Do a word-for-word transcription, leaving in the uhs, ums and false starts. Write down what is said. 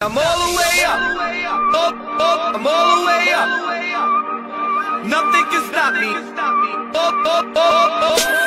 I'm all the way up, up, up, I'm all the way up. Nothing can stop me, up, up, up, up.